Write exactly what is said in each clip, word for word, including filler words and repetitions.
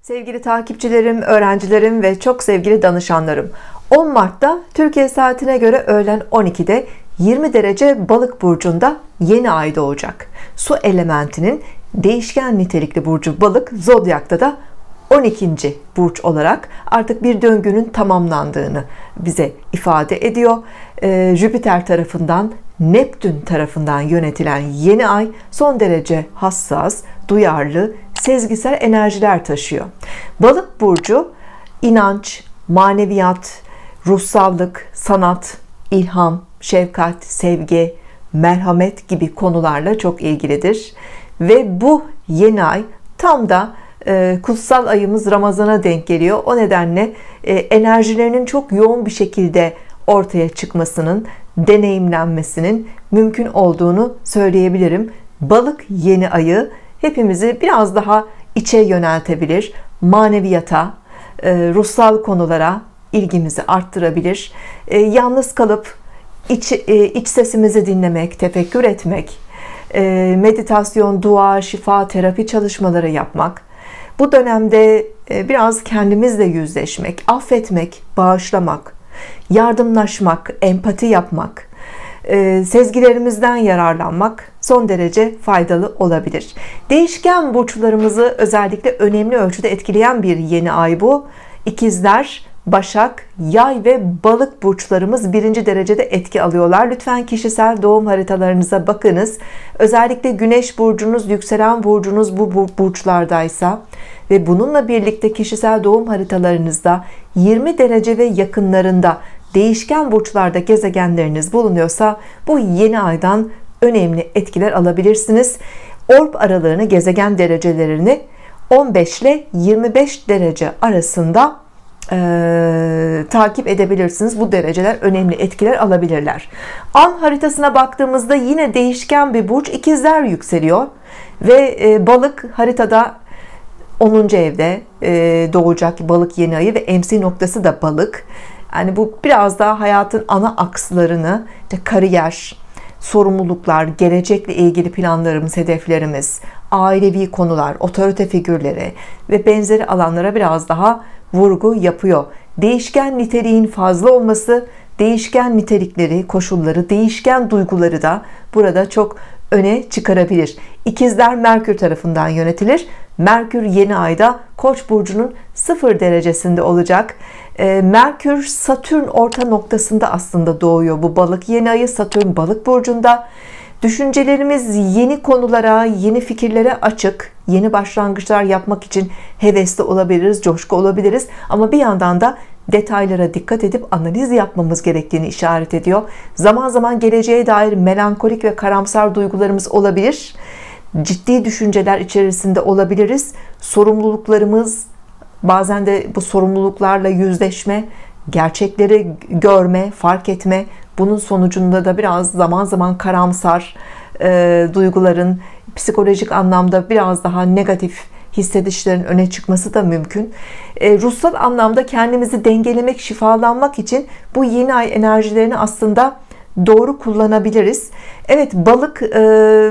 Sevgili takipçilerim, öğrencilerim ve çok sevgili danışanlarım, on Mart'ta Türkiye saatine göre öğlen on ikide yirmi derece Balık burcunda yeni ay doğacak. Su elementinin değişken nitelikli burcu Balık, zodyakta da on ikinci burç olarak artık bir döngünün tamamlandığını bize ifade ediyor. Ee, Jüpiter tarafından, Neptün tarafından yönetilen yeni ay son derece hassas, duyarlı, sezgisel enerjiler taşıyor. Balık burcu inanç, maneviyat, ruhsallık, sanat, ilham, şefkat, sevgi, merhamet gibi konularla çok ilgilidir. Ve bu yeni ay tam da e, kutsal ayımız Ramazan'a denk geliyor. O nedenle e, enerjilerinin çok yoğun bir şekilde ortaya çıkmasının, deneyimlenmesinin mümkün olduğunu söyleyebilirim. Balık yeni ayı hepimizi biraz daha içe yöneltebilir, maneviyata, ruhsal konulara ilgimizi arttırabilir. Yalnız kalıp iç, iç sesimizi dinlemek, tefekkür etmek, meditasyon, dua, şifa, terapi çalışmaları yapmak, bu dönemde biraz kendimizle yüzleşmek, affetmek, bağışlamak, yardımlaşmak, empati yapmak, sezgilerimizden yararlanmak son derece faydalı olabilir. Değişken burçlarımızı özellikle önemli ölçüde etkileyen bir yeni ay bu. İkizler, Başak, Yay ve Balık burçlarımız birinci derecede etki alıyorlar. Lütfen kişisel doğum haritalarınıza bakınız. Özellikle Güneş burcunuz, yükselen burcunuz bu burçlardaysa ve bununla birlikte kişisel doğum haritalarınızda yirmi derece ve yakınlarında değişken burçlarda gezegenleriniz bulunuyorsa bu yeni aydan önemli etkiler alabilirsiniz. Orb aralığını, gezegen derecelerini on beş ile yirmi beş derece arasında e, takip edebilirsiniz. Bu dereceler önemli etkiler alabilirler. An haritasına baktığımızda yine değişken bir burç İkizler yükseliyor ve e, Balık haritada onuncu evde e, doğacak Balık yeni ayı ve M C noktası da Balık. Yani bu biraz daha hayatın ana akslarını, işte kariyer, sorumluluklar, gelecekle ilgili planlarımız, hedeflerimiz, ailevi konular, otorite figürleri ve benzeri alanlara biraz daha vurgu yapıyor. Değişken niteliğin fazla olması, değişken nitelikleri, koşulları, değişken duyguları da burada çok öne çıkarabilir. İkizler Merkür tarafından yönetilir. Merkür yeni ayda Koç burcunun sıfır derecesinde olacak. Merkür Satürn orta noktasında aslında doğuyor bu Balık yeni ayı. Satürn Balık burcunda. Düşüncelerimiz yeni konulara, yeni fikirlere açık. Yeni başlangıçlar yapmak için hevesli olabiliriz, coşku olabiliriz. Ama bir yandan da detaylara dikkat edip analiz yapmamız gerektiğini işaret ediyor. Zaman zaman geleceğe dair melankolik ve karamsar duygularımız olabilir. Ciddi düşünceler içerisinde olabiliriz. Sorumluluklarımız, bazen de bu sorumluluklarla yüzleşme, gerçekleri görme, fark etme, bunun sonucunda da biraz zaman zaman karamsar e, duyguların psikolojik anlamda biraz daha negatif hissedişlerin öne çıkması da mümkün. E, ruhsal anlamda kendimizi dengelemek, şifalanmak için bu yeni ay enerjilerini aslında doğru kullanabiliriz. Evet, Balık e,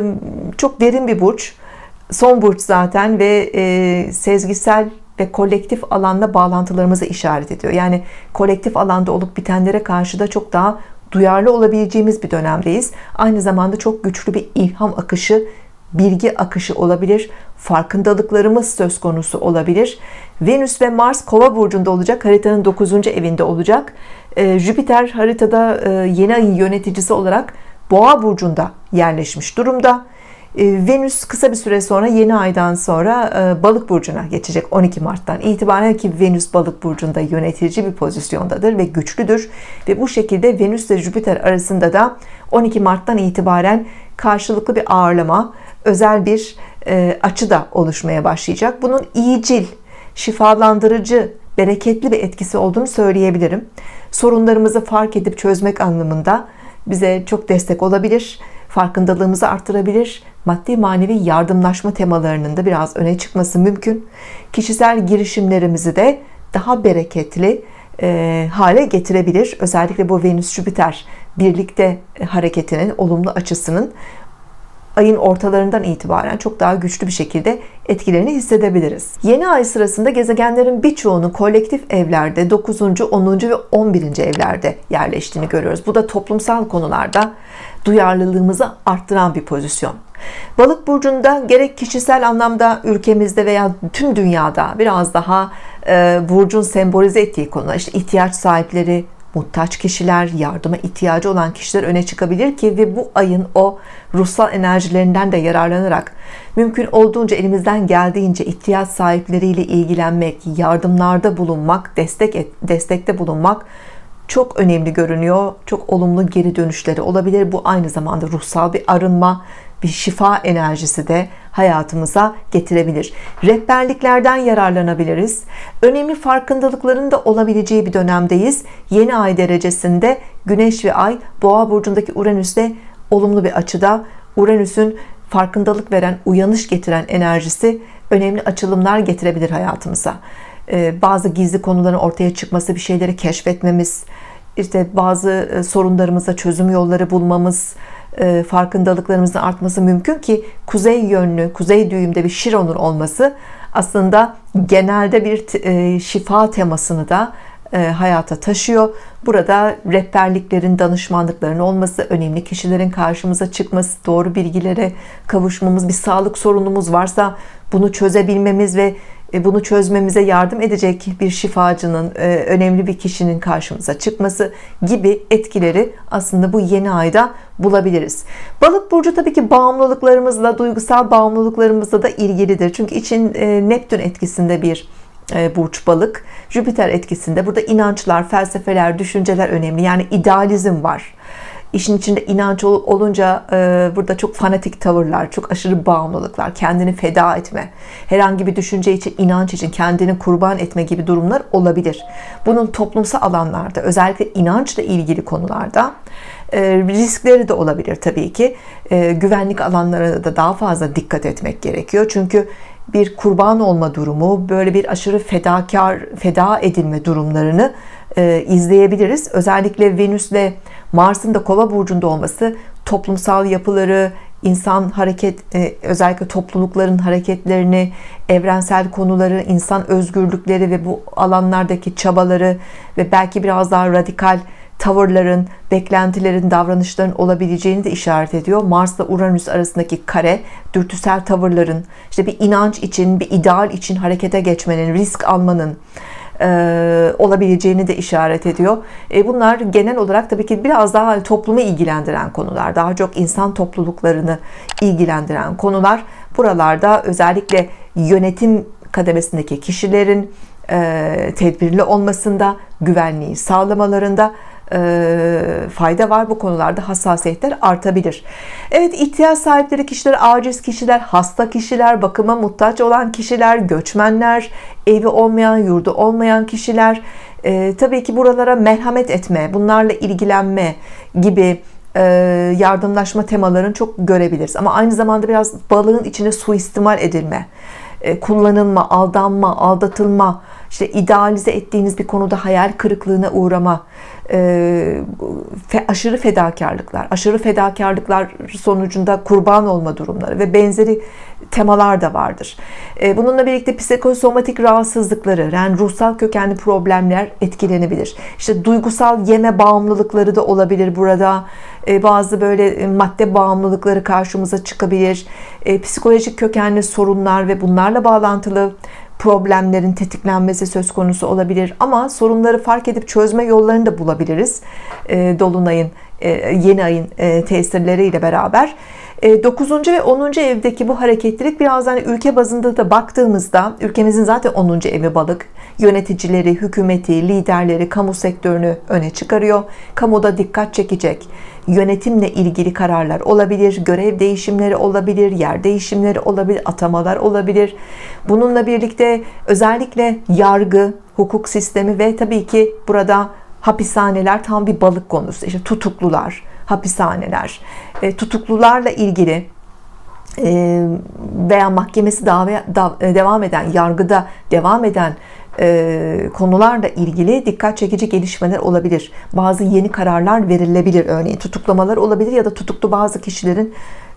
çok derin bir burç. Son burç zaten ve e, sezgisel ve kolektif alanda bağlantılarımızı işaret ediyor. Yani kolektif alanda olup bitenlere karşı da çok daha duyarlı olabileceğimiz bir dönemdeyiz. Aynı zamanda çok güçlü bir ilham akışı, bilgi akışı olabilir. Farkındalıklarımız söz konusu olabilir. Venüs ve Mars Kova burcunda olacak. Haritanın dokuzuncu evinde olacak. Ee, Jüpiter haritada e, yeni ayın yöneticisi olarak Boğa burcunda yerleşmiş durumda. Ee, Venüs kısa bir süre sonra, yeni aydan sonra e, Balık burcuna geçecek on iki Mart'tan itibaren, ki Venüs Balık burcunda yönetici bir pozisyondadır ve güçlüdür. Ve bu şekilde Venüs ve Jüpiter arasında da on iki Mart'tan itibaren karşılıklı bir ağırlama, özel bir e, açı da oluşmaya başlayacak. Bunun iyicil, şifalandırıcı, bereketli bir etkisi olduğunu söyleyebilirim. Sorunlarımızı fark edip çözmek anlamında bize çok destek olabilir. Farkındalığımızı arttırabilir. Maddi manevi yardımlaşma temalarının da biraz öne çıkması mümkün. Kişisel girişimlerimizi de daha bereketli e, hale getirebilir. Özellikle bu Venüs Jüpiter birlikte hareketinin olumlu açısının ayın ortalarından itibaren çok daha güçlü bir şekilde etkilerini hissedebiliriz. Yeni ay sırasında gezegenlerin birçoğunun kolektif evlerde dokuzuncu, onuncu ve on birinci evlerde yerleştiğini görüyoruz. Bu da toplumsal konularda duyarlılığımızı arttıran bir pozisyon. Balık burcunda gerek kişisel anlamda ülkemizde veya tüm dünyada biraz daha e, burcun sembolize ettiği konular, işte ihtiyaç sahipleri, muhtaç kişiler, yardıma ihtiyacı olan kişiler öne çıkabilir ki ve bu ayın o ruhsal enerjilerinden de yararlanarak mümkün olduğunca elimizden geldiğince ihtiyaç sahipleriyle ilgilenmek, yardımlarda bulunmak, destek et, destekte bulunmak çok önemli görünüyor. Çok olumlu geri dönüşleri olabilir. Bu aynı zamanda ruhsal bir arınma, bir şifa enerjisi de hayatımıza getirebilir. Rehberliklerden yararlanabiliriz. Önemli farkındalıkların da olabileceği bir dönemdeyiz. Yeni ay derecesinde Güneş ve Ay Boğa burcundaki Uranüs'le olumlu bir açıda. Uranüs'ün farkındalık veren, uyanış getiren enerjisi önemli açılımlar getirebilir hayatımıza. Ee, bazı gizli konuların ortaya çıkması, bir şeyleri keşfetmemiz, işte bazı sorunlarımıza çözüm yolları bulmamız, farkındalıklarımızın artması mümkün ki kuzey yönlü, kuzey düğümde bir Şiron'un olması aslında genelde bir şifa temasını da hayata taşıyor. Burada rehberliklerin, danışmanlıkların olması, önemli kişilerin karşımıza çıkması, doğru bilgilere kavuşmamız, bir sağlık sorunumuz varsa bunu çözebilmemiz ve bunu çözmemize yardım edecek bir şifacının, önemli bir kişinin karşımıza çıkması gibi etkileri aslında bu yeni ayda bulabiliriz. Balık burcu tabii ki bağımlılıklarımızla, duygusal bağımlılıklarımızla da ilgilidir. Çünkü için Neptün etkisinde bir burç balık. Jüpiter etkisinde. Burada inançlar, felsefeler, düşünceler önemli. Yani idealizm var. İşin içinde inanç olunca burada çok fanatik tavırlar, çok aşırı bağımlılıklar, kendini feda etme, herhangi bir düşünce için, inanç için kendini kurban etme gibi durumlar olabilir. Bunun toplumsal alanlarda, özellikle inançla ilgili konularda riskleri de olabilir tabii ki. Güvenlik alanlarına da daha fazla dikkat etmek gerekiyor. Çünkü bir kurban olma durumu, böyle bir aşırı fedakar, feda edilme durumlarını e, izleyebiliriz. Özellikle Venüs'le Mars'ın da Kova burcunda olması toplumsal yapıları, insan hareket, e, özellikle toplulukların hareketlerini, evrensel konuları, insan özgürlükleri ve bu alanlardaki çabaları ve belki biraz daha radikal tavırların, beklentilerin, davranışların olabileceğini de işaret ediyor. Mars'la Uranüs arasındaki kare, dürtüsel tavırların, işte bir inanç için, bir ideal için harekete geçmenin, risk almanın e, olabileceğini de işaret ediyor. E, bunlar genel olarak tabii ki biraz daha toplumu ilgilendiren konular, daha çok insan topluluklarını ilgilendiren konular. Buralarda özellikle yönetim kademesindeki kişilerin e, tedbirli olmasında, güvenliği sağlamalarında fayda var. Bu konularda hassasiyetler artabilir. Evet, ihtiyaç sahipleri kişiler, aciz kişiler, hasta kişiler, bakıma muhtaç olan kişiler, göçmenler, evi olmayan, yurdu olmayan kişiler, e, tabii ki buralara merhamet etme, bunlarla ilgilenme gibi e, yardımlaşma temalarını çok görebiliriz. Ama aynı zamanda biraz balığın içine suistimal edilme, e, kullanılma, aldanma, aldatılma, işte idealize ettiğiniz bir konuda hayal kırıklığına uğrama, e, aşırı fedakarlıklar, aşırı fedakarlıklar sonucunda kurban olma durumları ve benzeri temalar da vardır. E, bununla birlikte psikosomatik rahatsızlıkları, yani ruhsal kökenli problemler etkilenebilir. İşte duygusal yeme bağımlılıkları da olabilir burada. E, bazı böyle madde bağımlılıkları karşımıza çıkabilir. E, psikolojik kökenli sorunlar ve bunlarla bağlantılı problemlerin tetiklenmesi söz konusu olabilir. Ama sorunları fark edip çözme yollarını da bulabiliriz. E, Dolunay'ın, e, yeni ayın e, tesirleriyle beraber. E, dokuzuncu ve onuncu evdeki bu hareketlilik biraz hani ülke bazında da baktığımızda, ülkemizin zaten onuncu evi balık, yöneticileri, hükümeti, liderleri, kamu sektörünü öne çıkarıyor. Kamuda dikkat çekecek yönetimle ilgili kararlar olabilir, görev değişimleri olabilir, yer değişimleri olabilir, atamalar olabilir. Bununla birlikte özellikle yargı, hukuk sistemi ve tabii ki burada hapishaneler tam bir balık konusu. İşte tutuklular, hapishaneler, e, tutuklularla ilgili e, veya mahkemesi dava, da, devam eden, yargıda devam eden e, konularla ilgili dikkat çekici gelişmeler olabilir. Bazı yeni kararlar verilebilir, örneğin tutuklamalar olabilir ya da tutuklu bazı kişilerin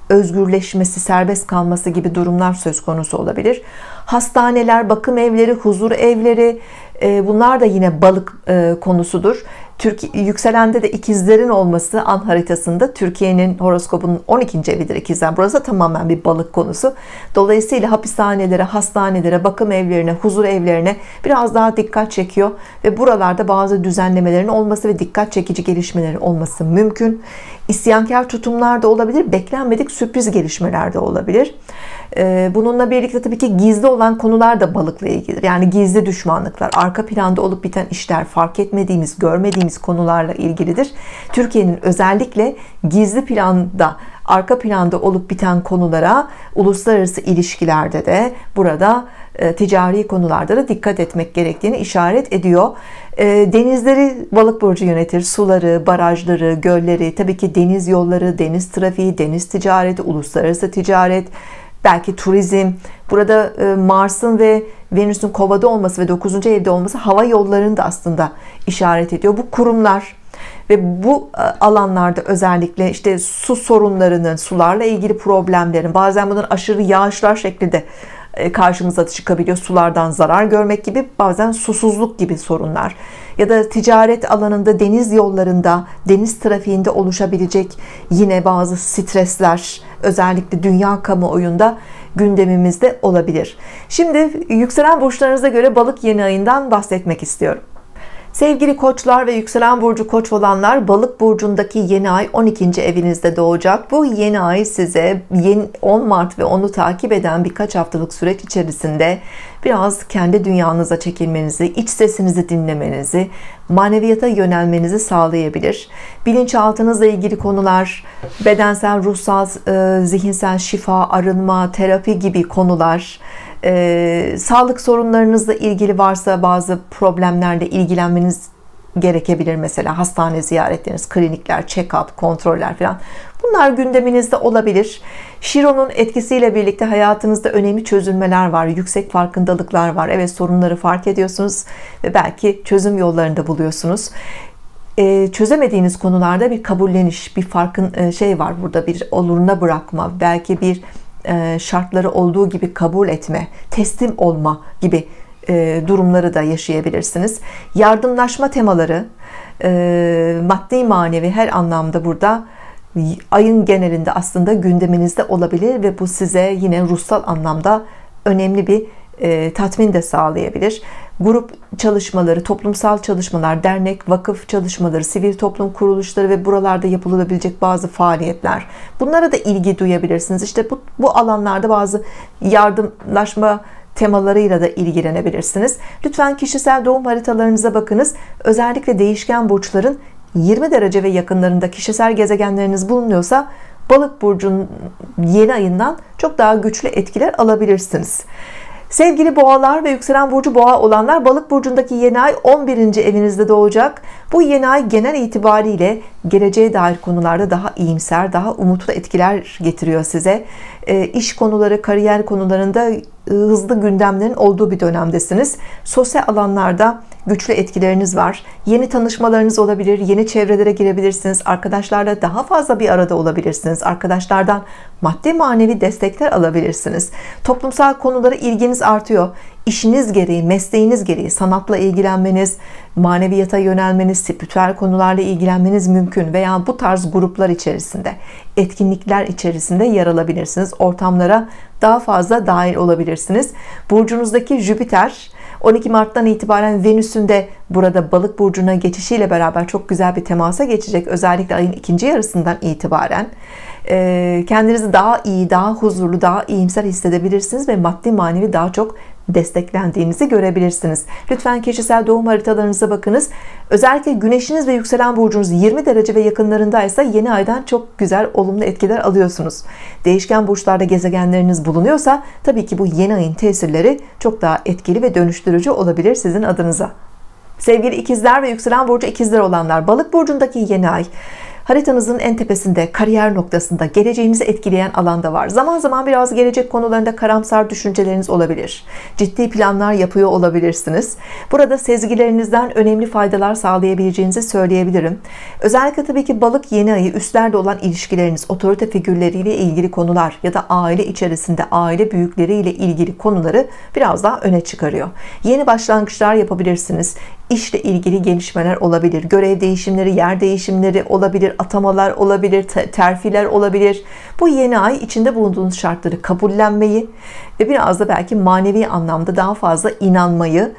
özgürleşmesi, serbest kalması gibi durumlar söz konusu olabilir. Hastaneler, bakım evleri, huzur evleri, bunlar da yine balık konusudur. Türkiye, yükselende de ikizlerin olması an haritasında Türkiye'nin horoskopunun on ikinci evidir ikizler. Burası da tamamen bir balık konusu. Dolayısıyla hapishanelere, hastanelere, bakım evlerine, huzur evlerine biraz daha dikkat çekiyor ve buralarda bazı düzenlemelerin olması ve dikkat çekici gelişmelerin olması mümkün. İsyankar tutumlar da olabilir, beklenmedik sürpriz gelişmeler de olabilir. Bununla birlikte tabii ki gizli olan konular da balıkla ilgilidir. Yani gizli düşmanlıklar, arka planda olup biten işler, fark etmediğimiz, görmediğimiz konularla ilgilidir. Türkiye'nin özellikle gizli planda, arka planda olup biten konulara, uluslararası ilişkilerde de, burada ticari konularda da dikkat etmek gerektiğini işaret ediyor. Denizleri balık burcu yönetir. Suları, barajları, gölleri, tabii ki deniz yolları, deniz trafiği, deniz ticareti, uluslararası ticaret, belki turizm. Burada Mars'ın ve Venüs'ün Kova'da olması ve dokuzuncu evde olması hava yollarını da aslında işaret ediyor. Bu kurumlar ve bu alanlarda özellikle işte su sorunlarının, sularla ilgili problemlerin, bazen bunun aşırı yağışlar şeklinde karşımıza çıkabiliyor. Sulardan zarar görmek gibi, bazen susuzluk gibi sorunlar ya da ticaret alanında, deniz yollarında, deniz trafiğinde oluşabilecek yine bazı stresler, özellikle dünya kamuoyunda gündemimizde olabilir. Şimdi yükselen burçlarınıza göre balık yeni ayından bahsetmek istiyorum. Sevgili koçlar ve yükselen burcu koç olanlar, balık burcundaki yeni ay on ikinci evinizde doğacak. Bu yeni ay size on Mart ve onu takip eden birkaç haftalık süreç içerisinde biraz kendi dünyanıza çekilmenizi, iç sesinizi dinlemenizi, maneviyata yönelmenizi sağlayabilir. Bilinçaltınızla ilgili konular, bedensel, ruhsal, zihinsel şifa, arınma, terapi gibi konular, Ee, sağlık sorunlarınızla ilgili varsa bazı problemlerle ilgilenmeniz gerekebilir. Mesela hastane ziyaretleriniz, klinikler, check-up, kontroller falan. Bunlar gündeminizde olabilir. Şiron'un etkisiyle birlikte hayatınızda önemli çözülmeler var. Yüksek farkındalıklar var. Evet, sorunları fark ediyorsunuz ve belki çözüm yollarında buluyorsunuz. Ee, çözemediğiniz konularda bir kabulleniş, bir farkın şey var burada, bir oluruna bırakma, belki bir şartları olduğu gibi kabul etme, teslim olma gibi durumları da yaşayabilirsiniz. Yardımlaşma temaları maddi manevi her anlamda burada ayın genelinde aslında gündeminizde olabilir ve bu size yine ruhsal anlamda önemli bir tatmin de sağlayabilir. Grup çalışmaları, toplumsal çalışmalar, dernek, vakıf çalışmaları, sivil toplum kuruluşları ve buralarda yapılabilecek bazı faaliyetler. Bunlara da ilgi duyabilirsiniz. İşte bu, bu alanlarda bazı yardımlaşma temalarıyla da ilgilenebilirsiniz. Lütfen kişisel doğum haritalarınıza bakınız. Özellikle değişken burçların yirmi derece ve yakınlarında kişisel gezegenleriniz bulunuyorsa Balık burcunun yeni ayından çok daha güçlü etkiler alabilirsiniz. Sevgili boğalar ve yükselen burcu boğa olanlar, Balık burcundaki yeni ay on birinci evinizde doğacak. Bu yeni ay genel itibariyle geleceğe dair konularda daha iyimser, daha umutlu etkiler getiriyor size. E, iş konuları, kariyer konularında hızlı gündemlerin olduğu bir dönemdesiniz. Sosyal alanlarda güçlü etkileriniz var. Yeni tanışmalarınız olabilir, yeni çevrelere girebilirsiniz. Arkadaşlarla daha fazla bir arada olabilirsiniz. Arkadaşlardan maddi manevi destekler alabilirsiniz. Toplumsal konulara ilginiz artıyor. İşiniz gereği, mesleğiniz gereği sanatla ilgilenmeniz, maneviyata yönelmeniz, spiritüel konularla ilgilenmeniz mümkün veya bu tarz gruplar içerisinde, etkinlikler içerisinde yer alabilirsiniz. Ortamlara daha fazla dahil olabilirsiniz. Burcunuzdaki Jüpiter on iki Mart'tan itibaren Venüs'ün de burada Balık burcuna geçişiyle beraber çok güzel bir temasa geçecek. Özellikle ayın ikinci yarısından itibaren kendinizi daha iyi, daha huzurlu, daha iyimser hissedebilirsiniz ve maddi manevi daha çok desteklendiğinizi görebilirsiniz. Lütfen kişisel doğum haritalarınıza bakınız. Özellikle güneşiniz ve yükselen burcunuz yirmi derece ve yakınlarındaysa yeni aydan çok güzel olumlu etkiler alıyorsunuz. Değişken burçlarda gezegenleriniz bulunuyorsa tabii ki bu yeni ayın tesirleri çok daha etkili ve dönüştürücü olabilir sizin adınıza. Sevgili ikizler ve yükselen burcu ikizler olanlar, Balık burcundaki yeni ay haritanızın en tepesinde, kariyer noktasında, geleceğinizi etkileyen alanda var. Zaman zaman biraz gelecek konularında karamsar düşünceleriniz olabilir. Ciddi planlar yapıyor olabilirsiniz. Burada sezgilerinizden önemli faydalar sağlayabileceğinizi söyleyebilirim. Özellikle tabii ki balık yeni ayı üstlerle olan ilişkileriniz, otorite figürleriyle ilgili konular ya da aile içerisinde aile büyükleriyle ilgili konuları biraz daha öne çıkarıyor. Yeni başlangıçlar yapabilirsiniz. İşle ilgili gelişmeler olabilir. Görev değişimleri, yer değişimleri olabilir. Atamalar olabilir. Terfiler olabilir. Bu yeni ay içinde bulunduğunuz şartları kabullenmeyi ve biraz da belki manevi anlamda daha fazla inanmayı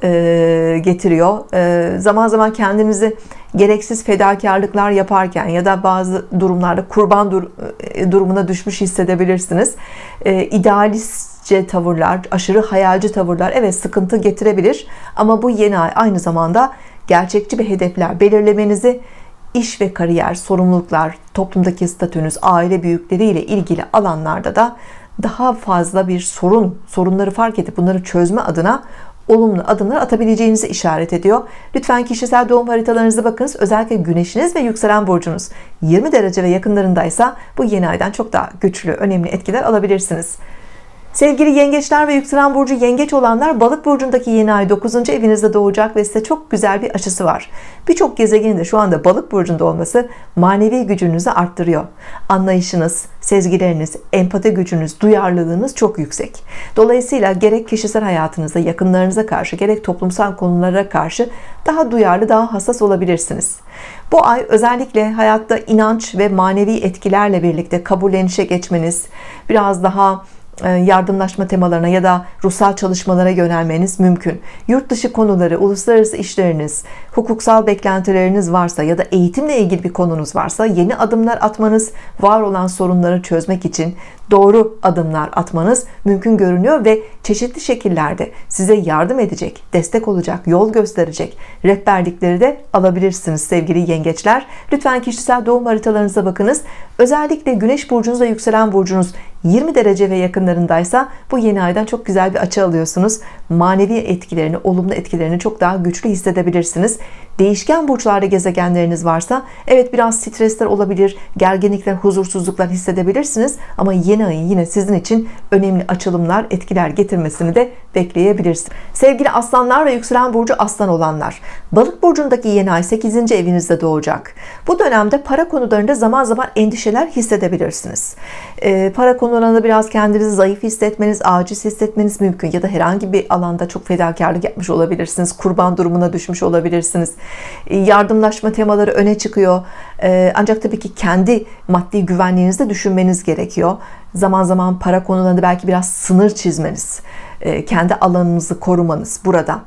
e, getiriyor. E, zaman zaman kendinizi gereksiz fedakarlıklar yaparken ya da bazı durumlarda kurban dur durumuna düşmüş hissedebilirsiniz. E, idealist tavırlar, aşırı hayalci tavırlar evet sıkıntı getirebilir ama bu yeni ay aynı zamanda gerçekçi bir hedefler belirlemenizi, iş ve kariyer, sorumluluklar, toplumdaki statünüz, aile büyükleriyle ilgili alanlarda da daha fazla bir sorun, sorunları fark edip bunları çözme adına olumlu adımlar atabileceğinizi işaret ediyor. Lütfen kişisel doğum haritalarınıza bakınız. Özellikle güneşiniz ve yükselen burcunuz yirmi derece ve yakınlarındaysa bu yeni aydan çok daha güçlü, önemli etkiler alabilirsiniz. Sevgili yengeçler ve yükselen burcu yengeç olanlar, balık burcundaki yeni ay dokuzuncu evinizde doğacak ve size çok güzel bir açısı var. Birçok gezegenin de şu anda balık burcunda olması manevi gücünüzü arttırıyor. Anlayışınız, sezgileriniz, empati gücünüz, duyarlılığınız çok yüksek. Dolayısıyla gerek kişisel hayatınızda yakınlarınıza karşı gerek toplumsal konulara karşı daha duyarlı, daha hassas olabilirsiniz. Bu ay özellikle hayatta inanç ve manevi etkilerle birlikte kabullenişe geçmeniz, biraz daha yardımlaşma temalarına ya da ruhsal çalışmalara yönelmeniz mümkün. Yurt dışı konuları, uluslararası işleriniz, hukuksal beklentileriniz varsa ya da eğitimle ilgili bir konunuz varsa yeni adımlar atmanız, var olan sorunları çözmek için doğru adımlar atmanız mümkün görünüyor ve çeşitli şekillerde size yardım edecek, destek olacak, yol gösterecek rehberlikleri de alabilirsiniz sevgili yengeçler. Lütfen kişisel doğum haritalarınıza bakınız. Özellikle güneş burcunuz ve yükselen burcunuz yirmi derece ve yakınlarındaysa bu yeni aydan çok güzel bir açı alıyorsunuz. Manevi etkilerini, olumlu etkilerini çok daha güçlü hissedebilirsiniz. Değişken burçlarda gezegenleriniz varsa evet biraz stresler olabilir, gerginlikler, huzursuzluklar hissedebilirsiniz ama yeni ayın yine sizin için önemli açılımlar, etkiler getirmesini de bekleyebilirsiniz. Sevgili aslanlar ve yükselen burcu aslan olanlar, balık burcundaki yeni ay sekizinci evinizde doğacak. Bu dönemde para konularında zaman zaman endişeler hissedebilirsiniz. Ee, para konularında biraz kendinizi zayıf hissetmeniz, aciz hissetmeniz mümkün ya da herhangi bir alanda çok fedakarlık yapmış olabilirsiniz, kurban durumuna düşmüş olabilirsiniz. Yardımlaşma temaları öne çıkıyor. Ancak tabii ki kendi maddi güvenliğinizi de düşünmeniz gerekiyor. Zaman zaman para konularında belki biraz sınır çizmeniz, kendi alanınızı korumanız burada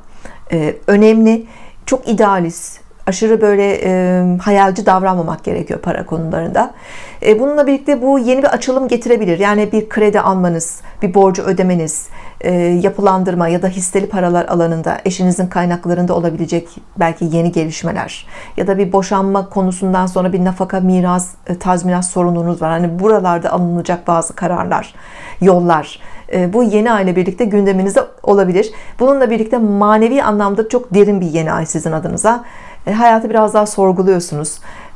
önemli. Çok idealist, aşırı böyle e, hayalci davranmamak gerekiyor para konularında. E, bununla birlikte bu yeni bir açılım getirebilir. Yani bir kredi almanız, bir borcu ödemeniz, e, yapılandırma ya da hisseli paralar alanında eşinizin kaynaklarında olabilecek belki yeni gelişmeler ya da bir boşanma konusundan sonra bir nafaka, miras, e, tazminat sorununuz var. Hani buralarda alınacak bazı kararlar, yollar. Bu yeni ay ile birlikte gündeminizde olabilir. Bununla birlikte manevi anlamda çok derin bir yeni ay sizin adınıza. Hayatı biraz daha sorguluyorsunuz.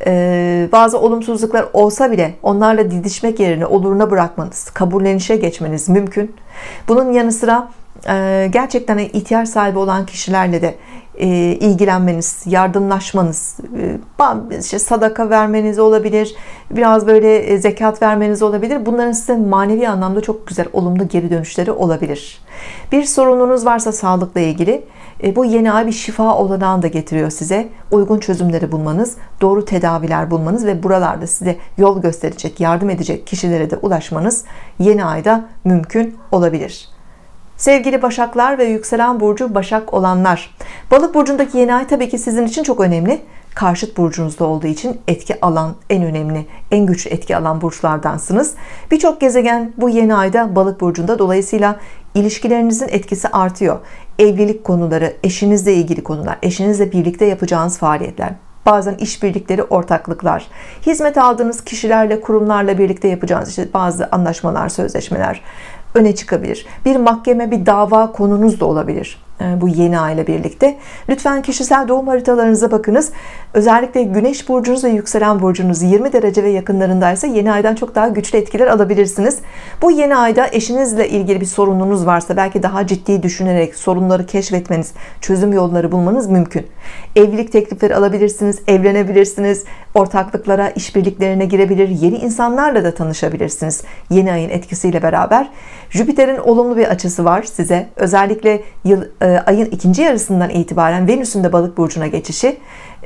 Bazı olumsuzluklar olsa bile onlarla didişmek yerine oluruna bırakmanız, kabullenişe geçmeniz mümkün. Bunun yanı sıra gerçekten ihtiyaç sahibi olan kişilerle de ilgilenmeniz, yardımlaşmanız, işte sadaka vermeniz olabilir, biraz böyle zekat vermeniz olabilir. Bunların size manevi anlamda çok güzel, olumlu geri dönüşleri olabilir. Bir sorununuz varsa sağlıkla ilgili, bu yeni ay bir şifa olanağını da getiriyor size. Uygun çözümleri bulmanız, doğru tedaviler bulmanız ve buralarda size yol gösterecek, yardım edecek kişilere de ulaşmanız yeni ayda mümkün olabilir. Sevgili Başaklar ve yükselen burcu Başak olanlar, balık burcundaki yeni ay tabii ki sizin için çok önemli. Karşıt burcunuzda olduğu için etki alan, en önemli, en güçlü etki alan burçlardansınız. Birçok gezegen bu yeni ayda balık burcunda, dolayısıyla ilişkilerinizin etkisi artıyor. Evlilik konuları, eşinizle ilgili konular, eşinizle birlikte yapacağınız faaliyetler, bazen işbirlikleri, ortaklıklar, hizmet aldığınız kişilerle, kurumlarla birlikte yapacağınız işte bazı anlaşmalar, sözleşmeler öne çıkabilir. Bir mahkeme, bir dava konunuz da olabilir. bu yeni ay ile birlikte. Lütfen kişisel doğum haritalarınıza bakınız. Özellikle Güneş burcunuz ve yükselen burcunuz yirmi derece ve yakınlarındaysa yeni aydan çok daha güçlü etkiler alabilirsiniz. Bu yeni ayda eşinizle ilgili bir sorununuz varsa belki daha ciddi düşünerek sorunları keşfetmeniz, çözüm yolları bulmanız mümkün. Evlilik teklifleri alabilirsiniz, evlenebilirsiniz, ortaklıklara, işbirliklerine girebilir, yeni insanlarla da tanışabilirsiniz. Yeni ayın etkisiyle beraber Jüpiter'in olumlu bir açısı var size. Özellikle yıl, e, ayın ikinci yarısından itibaren Venüs'ün de Balık burcuna geçişi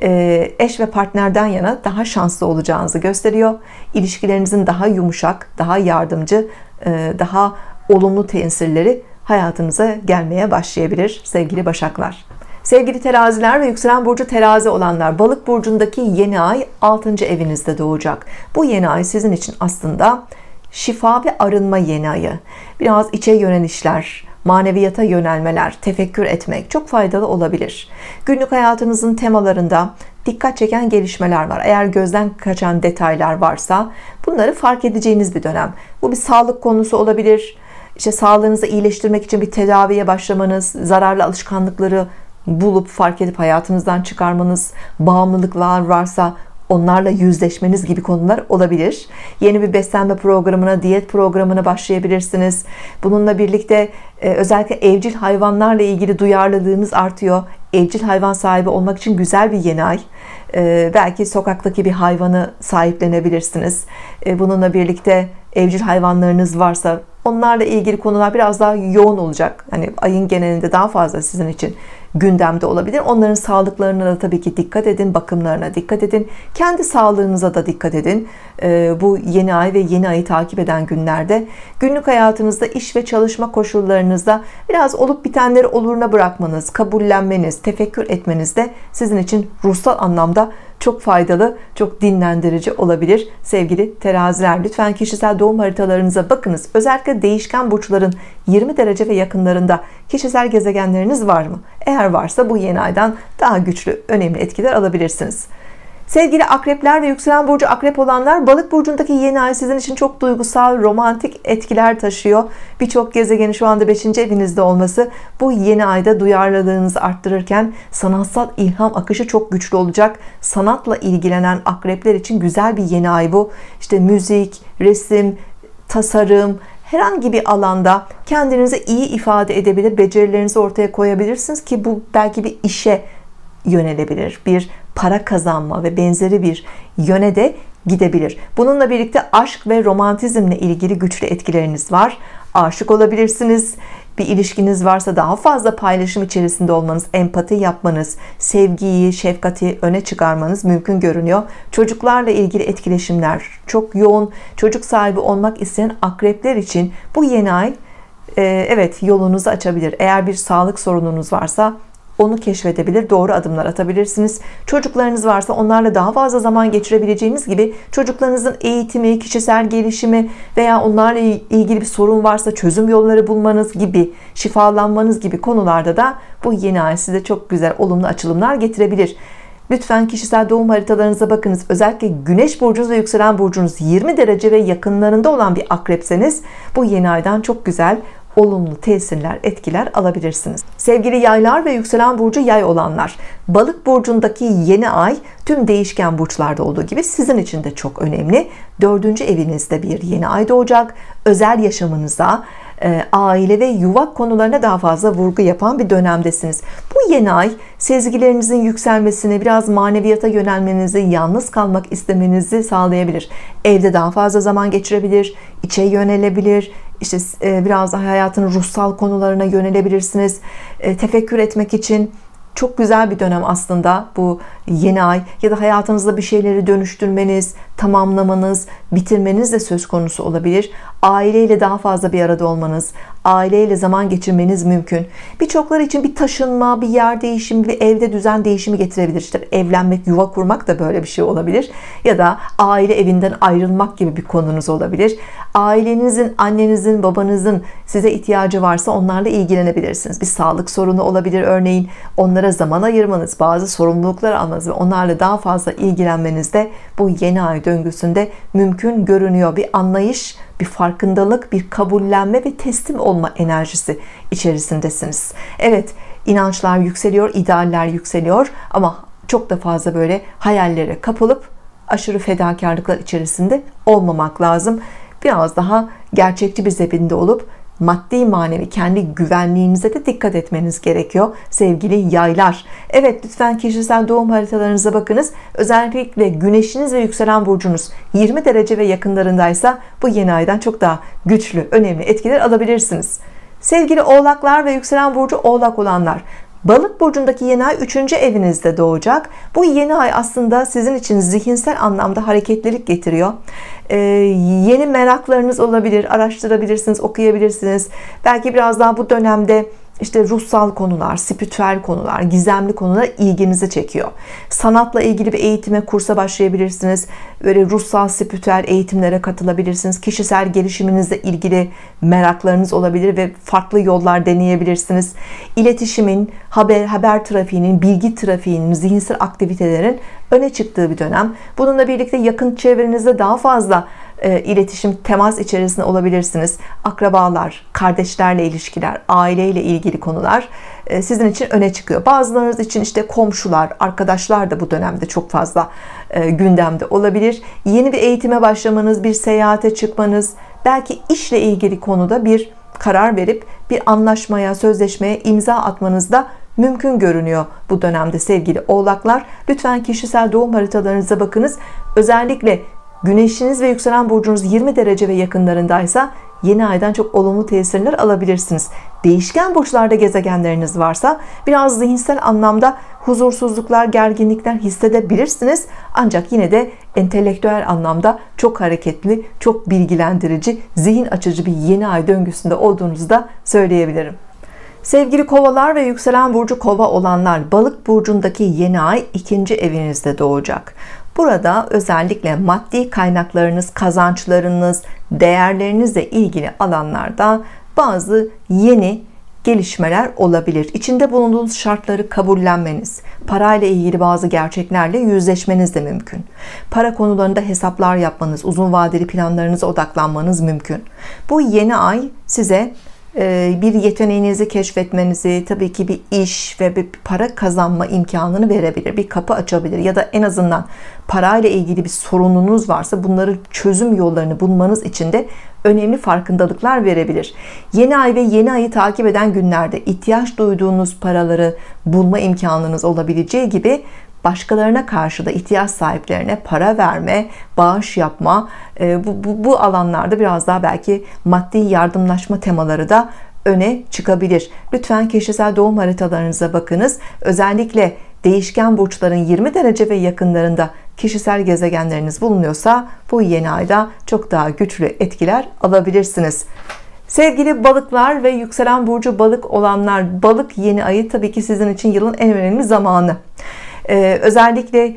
e, eş ve partnerden yana daha şanslı olacağınızı gösteriyor. İlişkilerinizin daha yumuşak, daha yardımcı, e, daha olumlu tesirleri hayatınıza gelmeye başlayabilir sevgili Başaklar. Sevgili teraziler ve yükselen burcu terazi olanlar, Balık burcundaki yeni ay altıncı evinizde doğacak. Bu yeni ay sizin için aslında şifa ve arınma yeni ayı. Biraz içe yönelişler, maneviyata yönelmeler, tefekkür etmek çok faydalı olabilir. Günlük hayatınızın temalarında dikkat çeken gelişmeler var. Eğer gözden kaçan detaylar varsa bunları fark edeceğiniz bir dönem. Bu bir sağlık konusu olabilir. İşte sağlığınızı iyileştirmek için bir tedaviye başlamanız, zararlı alışkanlıkları bulup fark edip hayatınızdan çıkarmanız, bağımlılıklar varsa onlarla yüzleşmeniz gibi konular olabilir. Yeni bir beslenme programına, diyet programına başlayabilirsiniz. Bununla birlikte özellikle evcil hayvanlarla ilgili duyarlılığınız artıyor. Evcil hayvan sahibi olmak için güzel bir yeni ay. Belki sokaktaki bir hayvanı sahiplenebilirsiniz. Bununla birlikte evcil hayvanlarınız varsa onlarla ilgili konular biraz daha yoğun olacak. Hani ayın genelinde daha fazla sizin için gündemde olabilir. Onların sağlıklarına da tabii ki dikkat edin, bakımlarına dikkat edin. Kendi sağlığınıza da dikkat edin. Bu yeni ay ve yeni ayı takip eden günlerde günlük hayatınızda, iş ve çalışma koşullarınızda biraz olup bitenleri oluruna bırakmanız, kabullenmeniz, tefekkür etmeniz de sizin için ruhsal anlamda çok faydalı, çok dinlendirici olabilir sevgili teraziler. Lütfen kişisel doğum haritalarınıza bakınız. Özellikle değişken burçların yirmi derece ve yakınlarında kişisel gezegenleriniz var mı? Eğer varsa bu yeni aydan daha güçlü, önemli etkiler alabilirsiniz. Sevgili akrepler ve yükselen burcu akrep olanlar, Balık burcundaki yeni ay sizin için çok duygusal, romantik etkiler taşıyor. Birçok gezegenin şu anda beşinci evinizde olması bu yeni ayda duyarlılığınızı arttırırken sanatsal ilham akışı çok güçlü olacak. Sanatla ilgilenen akrepler için güzel bir yeni ay bu. İşte müzik, resim, tasarım, herhangi bir alanda kendinizi iyi ifade edebilir, becerilerinizi ortaya koyabilirsiniz ki bu belki bir işe yönelebilir, bir para kazanma ve benzeri bir yöne de gidebilir. Bununla birlikte aşk ve romantizmle ilgili güçlü etkileriniz var. Aşık olabilirsiniz. Bir ilişkiniz varsa daha fazla paylaşım içerisinde olmanız, empati yapmanız, sevgiyi, şefkati öne çıkarmanız mümkün görünüyor. Çocuklarla ilgili etkileşimler çok yoğun. Çocuk sahibi olmak isteyen akrepler için bu yeni ay evet yolunuzu açabilir. Eğer bir sağlık sorununuz varsa onu keşfedebilir, doğru adımlar atabilirsiniz. Çocuklarınız varsa onlarla daha fazla zaman geçirebileceğiniz gibi çocuklarınızın eğitimi, kişisel gelişimi veya onlarla ilgili bir sorun varsa çözüm yolları bulmanız gibi, şifalanmanız gibi konularda da bu yeni ay size çok güzel, olumlu açılımlar getirebilir. Lütfen kişisel doğum haritalarınıza bakınız. Özellikle Güneş burcunuz ve yükselen burcunuz yirmi derece ve yakınlarında olan bir akrepseniz bu yeni aydan çok güzel, olumlu tesirler, etkiler alabilirsiniz. Sevgili yaylar ve yükselen burcu yay olanlar, Balık burcundaki yeni ay tüm değişken burçlarda olduğu gibi sizin için de çok önemli. Dördüncü evinizde bir yeni ay doğacak. Özel yaşamınıza, aile ve yuva konularına daha fazla vurgu yapan bir dönemdesiniz. Bu yeni ay sezgilerinizin yükselmesini, biraz maneviyata yönelmenizi, yalnız kalmak istemenizi sağlayabilir. Evde daha fazla zaman geçirebilir, içe yönelebilir, İşte biraz daha hayatın ruhsal konularına yönelebilirsiniz. Tefekkür etmek için çok güzel bir dönem aslında bu yeni ay. Ya da hayatınızda bir şeyleri dönüştürmeniz, tamamlamanız, bitirmeniz de söz konusu olabilir. Aileyle daha fazla bir arada olmanız, aileyle zaman geçirmeniz mümkün. Birçokları için bir taşınma, bir yer değişimi, bir evde düzen değişimi getirebilir. İşte evlenmek, yuva kurmak da böyle bir şey olabilir. Ya da aile evinden ayrılmak gibi bir konunuz olabilir. Ailenizin, annenizin, babanızın size ihtiyacı varsa onlarla ilgilenebilirsiniz. Bir sağlık sorunu olabilir örneğin. Onlara zaman ayırmanız, bazı sorumluluklar almanız ve onlarla daha fazla ilgilenmeniz de bu yeni ay döngüsünde mümkün görünüyor. Bir anlayış, bir farkındalık, bir kabullenme ve teslim olma enerjisi içerisindesiniz. Evet, inançlar yükseliyor, idealler yükseliyor ama çok da fazla böyle hayallere kapılıp aşırı fedakarlıklar içerisinde olmamak lazım. Biraz daha gerçekçi bir zeminde olup maddi manevi kendi güvenliğinize de dikkat etmeniz gerekiyor sevgili yaylar. Evet, lütfen kişisel doğum haritalarınıza bakınız. Özellikle güneşiniz ve yükselen burcunuz yirmi derece ve yakınlarındaysa bu yeni aydan çok daha güçlü, önemli etkiler alabilirsiniz. Sevgili oğlaklar ve yükselen burcu oğlak olanlar, Balık burcundaki yeni ay üçüncü evinizde doğacak. Bu yeni ay aslında sizin için zihinsel anlamda hareketlilik getiriyor. Ee, yeni meraklarınız olabilir, araştırabilirsiniz, okuyabilirsiniz. Belki biraz daha bu dönemde işte ruhsal konular, spiritüel konular, gizemli konular ilginizi çekiyor. Sanatla ilgili bir eğitime, kursa başlayabilirsiniz. Böyle ruhsal, spiritüel eğitimlere katılabilirsiniz. Kişisel gelişiminizle ilgili meraklarınız olabilir ve farklı yollar deneyebilirsiniz. İletişimin, haber, haber trafiğinin, bilgi trafiğinin, zihinsel aktivitelerin öne çıktığı bir dönem. Bununla birlikte yakın çevrenizde daha fazla e, iletişim, temas içerisinde olabilirsiniz. Akrabalar, kardeşlerle ilişkiler, aileyle ilgili konular e, sizin için öne çıkıyor. Bazılarınız için işte komşular, arkadaşlar da bu dönemde çok fazla e, gündemde olabilir. Yeni bir eğitime başlamanız, bir seyahate çıkmanız, belki işle ilgili konuda bir karar verip bir anlaşmaya, sözleşmeye imza atmanız da mümkün görünüyor bu dönemde sevgili oğlaklar. Lütfen kişisel doğum haritalarınıza bakınız. Özellikle güneşiniz ve yükselen burcunuz yirmi derece ve yakınlarındaysa yeni aydan çok olumlu tesirler alabilirsiniz. Değişken burçlarda gezegenleriniz varsa biraz zihinsel anlamda huzursuzluklar, gerginlikler hissedebilirsiniz. Ancak yine de entelektüel anlamda çok hareketli, çok bilgilendirici, zihin açıcı bir yeni ay döngüsünde olduğunuzu da söyleyebilirim. Sevgili kovalar ve yükselen burcu kova olanlar, balık burcundaki yeni ay ikinci evinizde doğacak. Burada özellikle maddi kaynaklarınız, kazançlarınız, değerlerinizle ilgili alanlarda bazı yeni gelişmeler olabilir. İçinde bulunduğunuz şartları kabullenmeniz, parayla ilgili bazı gerçeklerle yüzleşmeniz de mümkün. Para konularında hesaplar yapmanız, uzun vadeli planlarınıza odaklanmanız mümkün. Bu yeni ay size bir yeteneğinizi keşfetmenizi, tabii ki bir iş ve bir para kazanma imkanını verebilir. Bir kapı açabilir ya da en azından parayla ilgili bir sorununuz varsa bunları çözüm yollarını bulmanız için de önemli farkındalıklar verebilir. Yeni ay ve yeni ayı takip eden günlerde ihtiyaç duyduğunuz paraları bulma imkanınız olabileceği gibi başkalarına karşı da ihtiyaç sahiplerine para verme, bağış yapma, bu, bu, bu alanlarda biraz daha belki maddi yardımlaşma temaları da öne çıkabilir. Lütfen kişisel doğum haritalarınıza bakınız. Özellikle değişken burçların yirmi derece ve yakınlarında kişisel gezegenleriniz bulunuyorsa bu yeni ayda çok daha güçlü etkiler alabilirsiniz. Sevgili balıklar ve yükselen burcu balık olanlar, balık yeni ayı tabii ki sizin için yılın en önemli zamanı. Ee, özellikle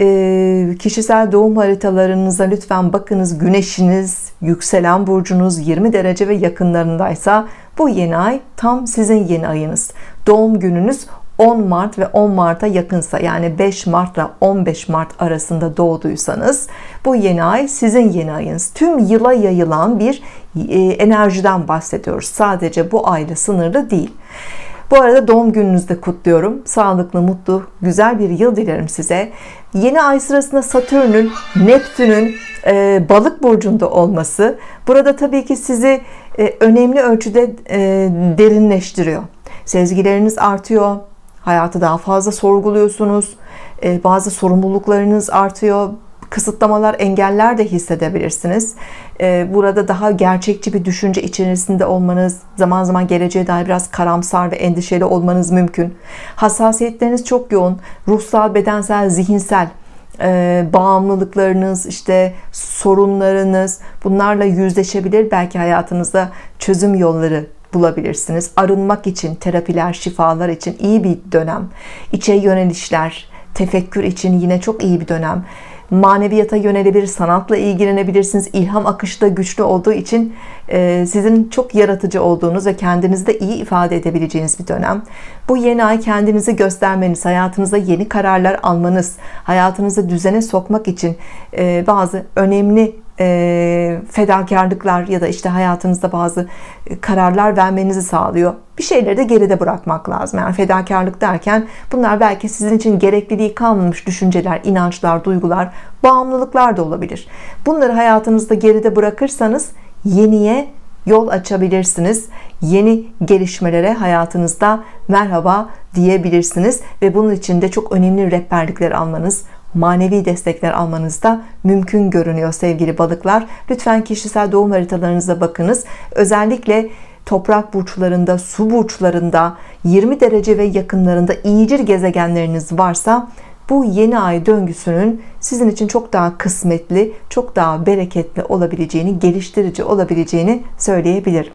e, kişisel doğum haritalarınıza lütfen bakınız. Güneşiniz, yükselen burcunuz yirmi derece ve yakınlarındaysa bu yeni ay tam sizin yeni ayınız. Doğum gününüz on Mart ve on Mart'a yakınsa, yani beş Mart ile on beş Mart arasında doğduysanız bu yeni ay sizin yeni ayınız. Tüm yıla yayılan bir e, enerjiden bahsediyoruz. Sadece bu ayla sınırlı değil. Bu arada doğum gününüzü de kutluyorum. Sağlıklı, mutlu, güzel bir yıl dilerim size. Yeni ay sırasında Satürn'ün, Neptün'ün e, balık burcunda olması burada tabii ki sizi e, önemli ölçüde e, derinleştiriyor. Sezgileriniz artıyor. Hayatı daha fazla sorguluyorsunuz. E, bazı sorumluluklarınız artıyor. Kısıtlamalar, engeller de hissedebilirsiniz. Burada daha gerçekçi bir düşünce içerisinde olmanız, zaman zaman geleceğe dair biraz karamsar ve endişeli olmanız mümkün. Hassasiyetleriniz çok yoğun. Ruhsal, bedensel, zihinsel bağımlılıklarınız, işte sorunlarınız, bunlarla yüzleşebilir. Belki hayatınızda çözüm yolları bulabilirsiniz. Arınmak için, terapiler, şifalar için iyi bir dönem. İçe yönelişler, tefekkür için yine çok iyi bir dönem. Maneviyata yönelebilir, sanatla ilgilenebilirsiniz. İlham akışı da güçlü olduğu için sizin çok yaratıcı olduğunuz ve kendinizi de iyi ifade edebileceğiniz bir dönem. Bu yeni ay kendinizi göstermeniz, hayatınızda yeni kararlar almanız, hayatınızı düzene sokmak için bazı önemli e, fedakarlıklar ya da işte hayatınızda bazı kararlar vermenizi sağlıyor. Bir şeyleri de geride bırakmak lazım. Yani fedakarlık derken bunlar belki sizin için gerekliliği kalmamış düşünceler, inançlar, duygular, bağımlılıklar da olabilir. Bunları hayatınızda geride bırakırsanız yeniye yol açabilirsiniz. Yeni gelişmelere hayatınızda merhaba diyebilirsiniz ve bunun için de çok önemli rehberlikler almanız, manevi destekler almanız da mümkün görünüyor sevgili balıklar. Lütfen kişisel doğum haritalarınıza bakınız. Özellikle toprak burçlarında, su burçlarında, yirmi derece ve yakınlarında iyicil gezegenleriniz varsa bu yeni ay döngüsünün sizin için çok daha kısmetli, çok daha bereketli olabileceğini, geliştirici olabileceğini söyleyebilirim.